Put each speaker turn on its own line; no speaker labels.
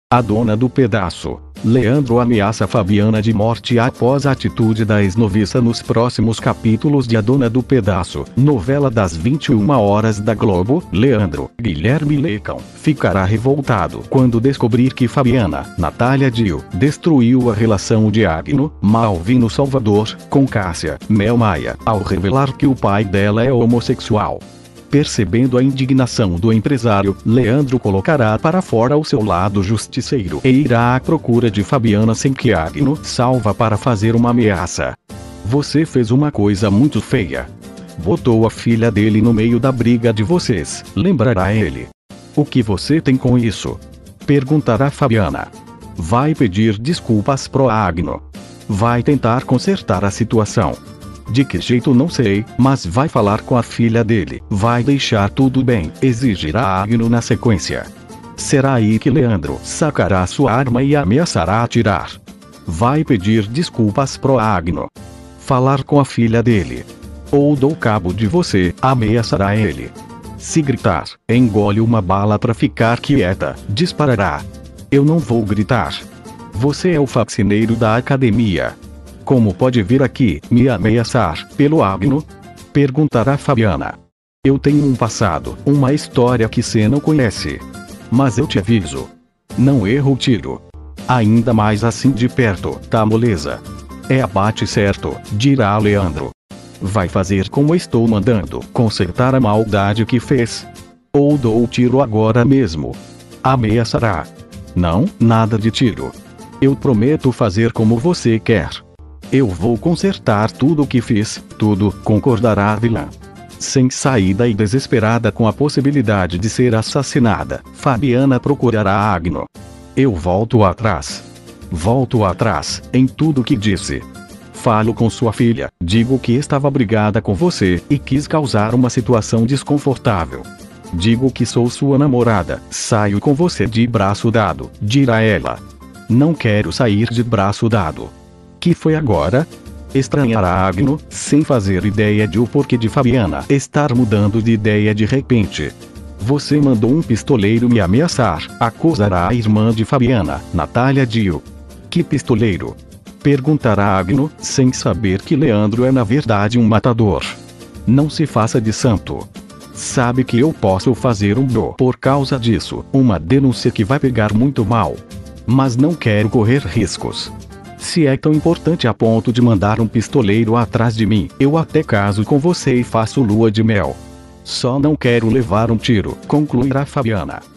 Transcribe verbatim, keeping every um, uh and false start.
A dona do pedaço. Leandro ameaça Fabiana de morte após a atitude da ex-noviça. Nos próximos capítulos de A Dona do Pedaço, novela das vinte e uma horas da Globo, Leandro, Guilherme Lecão, ficará revoltado quando descobrir que Fabiana, Natália Dio, destruiu a relação de Agno, Malvino Salvador, com Cássia, Mel Maia, ao revelar que o pai dela é homossexual. Percebendo a indignação do empresário, Leandro colocará para fora o seu lado justiceiro e irá à procura de Fabiana sem que Agno salva para fazer uma ameaça. Você fez uma coisa muito feia. Botou a filha dele no meio da briga de vocês, lembrará ele. O que você tem com isso? Perguntará Fabiana. Vai pedir desculpas pro Agno. Vai tentar consertar a situação. De que jeito não sei, mas vai falar com a filha dele, vai deixar tudo bem, exigirá Agno na sequência. Será aí que Leandro sacará sua arma e ameaçará atirar. Vai pedir desculpas pro Agno. Falar com a filha dele. Ou dou cabo de você, ameaçará ele. Se gritar, engole uma bala pra ficar quieta, disparará. Eu não vou gritar. Você é o faxineiro da academia. Como pode vir aqui, me ameaçar, pelo Agno? Perguntará Fabiana. Eu tenho um passado, uma história que cê não conhece. Mas eu te aviso. Não erro o tiro. Ainda mais assim de perto, tá moleza? É abate certo, dirá Leandro. Vai fazer como estou mandando, consertar a maldade que fez? Ou dou o tiro agora mesmo? Ameaçará. Não, nada de tiro. Eu prometo fazer como você quer. Eu vou consertar tudo o que fiz, tudo, concordará a vilã. Sem saída e desesperada com a possibilidade de ser assassinada, Fabiana procurará Agno. Eu volto atrás. Volto atrás, em tudo que disse. Falo com sua filha, digo que estava brigada com você, e quis causar uma situação desconfortável. Digo que sou sua namorada, saio com você de braço dado, dirá ela. Não quero sair de braço dado. Que foi agora? Estranhará Agno, sem fazer ideia de o porquê de Fabiana estar mudando de ideia de repente. Você mandou um pistoleiro me ameaçar, acusará a irmã de Fabiana, Natália Dio. Que pistoleiro? Perguntará Agno, sem saber que Leandro é na verdade um matador. Não se faça de santo. Sabe que eu posso fazer um bro por causa disso, uma denúncia que vai pegar muito mal. Mas não quero correr riscos. Se é tão importante a ponto de mandar um pistoleiro atrás de mim, eu até caso com você e faço lua de mel. Só não quero levar um tiro, concluirá Fabiana.